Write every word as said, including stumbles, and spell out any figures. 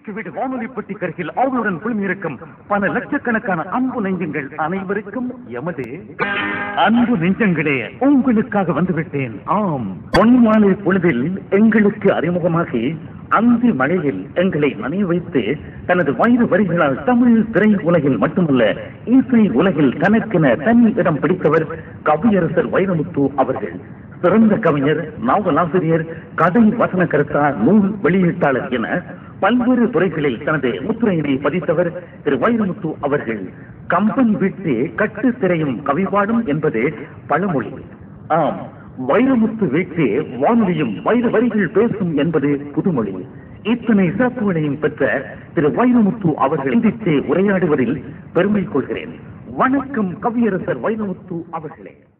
கிழக்கு வீடு வானொலி பெட்டி கருகில் அவளுடன் குழுமியிருக்கும் பல லட்சக்கணக்கான அன்பு நெஞ்சங்கள் அனைவருக்கும் எமது அன்பு நெஞ்சங்களே, உங்களுக்காக வந்துவிட்டேன். ஆம், பொன்மாலை பொழுதில் எங்களுக்கு அறிமுகமாகி அந்தி மழையில் எங்களை நனைய வைத்து தனது வயிறு வரிகளால் தமிழ் திரை உலகில் மட்டுமல்ல இசை உலகில் தனக்கென தனி இடம் பிடித்தவர் கவியரசர் வைரமுத்து அவர்கள். சிறந்த கவிஞர், நாவலாசிரியர், கதை வசனகர்த்தா, நூல் வெளியீட்டாளர் என பல்வேறு துறைகளில் தனது முத்திரையினை பதித்தவர் திரு வைரமுத்து அவர்கள். கம்பன் விட்டு கட்டு திரையும் கவிபாடும் என்பது பழமொழி. ஆம், வைரமுத்து வீட்டு வானொலியும் வைர வரிகள் பேசும் என்பது புதுமொழி. இத்தனை சிறப்புகளையும் பெற்ற திரு வைரமுத்து அவர்கள் சந்தித்து உரையாடுவதில் பெருமை கொள்கிறேன். வணக்கம் கவியரசர் வைரமுத்து அவர்களே.